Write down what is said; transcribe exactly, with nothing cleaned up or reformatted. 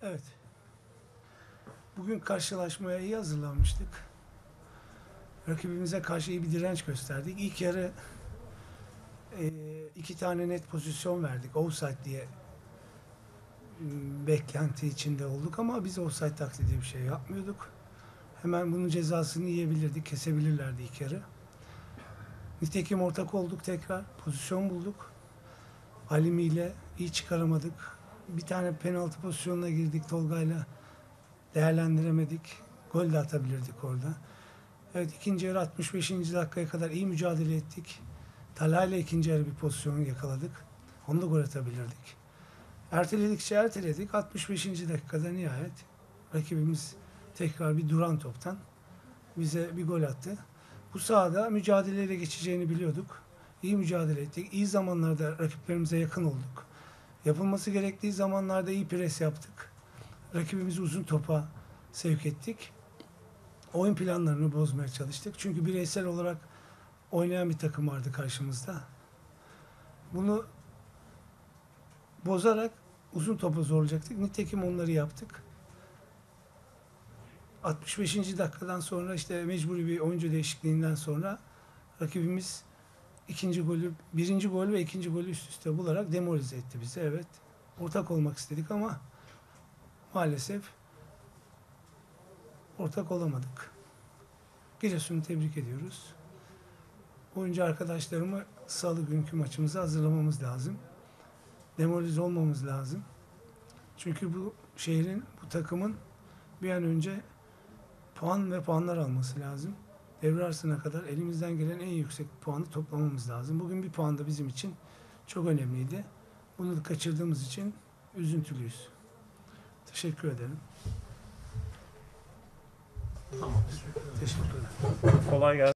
Evet. Bugün karşılaşmaya iyi hazırlanmıştık. Rakibimize karşı iyi bir direnç gösterdik. İlk yarı e, iki tane net pozisyon verdik. Offside diye m, beklenti içinde olduk ama biz offside taklidi bir şey yapmıyorduk. Hemen bunun cezasını yiyebilirdik, kesebilirlerdi ilk yarı. Nitekim ortak olduk tekrar. Pozisyon bulduk. Halimi ile iyi çıkaramadık. Bir tane penaltı pozisyonuna girdik Tolga'yla. Değerlendiremedik. Gol de atabilirdik orada. Evet, ikinci yarı altmış beşinci dakikaya kadar iyi mücadele ettik. Talha ile ikinci yarı bir pozisyon yakaladık. Onu da gol atabilirdik. Erteledikçe erteledik. altmış beşinci dakikada nihayet rakibimiz tekrar bir duran toptan bize bir gol attı. Bu sahada mücadeleyle geçeceğini biliyorduk. İyi mücadele ettik. İyi zamanlarda rakiplerimize yakın olduk. Yapılması gerektiği zamanlarda iyi pres yaptık. Rakibimizi uzun topa sevk ettik. Oyun planlarını bozmaya çalıştık. Çünkü bireysel olarak oynayan bir takım vardı karşımızda. Bunu bozarak uzun topa zorlayacaktık. Nitekim onları yaptık. altmış beşinci dakikadan sonra işte mecburi bir oyuncu değişikliğinden sonra rakibimiz ikinci golü, birinci gol ve ikinci golü üst üste bularak demoralize etti bizi. Evet. Ortak olmak istedik ama maalesef ortak olamadık. Giresun'u tebrik ediyoruz. Oyuncu arkadaşlarımı salı günkü maçımıza hazırlamamız lazım. Demoralize olmamız lazım. Çünkü bu şehrin, bu takımın bir an önce puan ve puanlar alması lazım. Devre arasına kadar elimizden gelen en yüksek puanı toplamamız lazım. Bugün bir puan da bizim için çok önemliydi. Bunu da kaçırdığımız için üzüntülüyüz. Teşekkür ederim. Tamam. Teşekkür ederim. Kolay gelsin.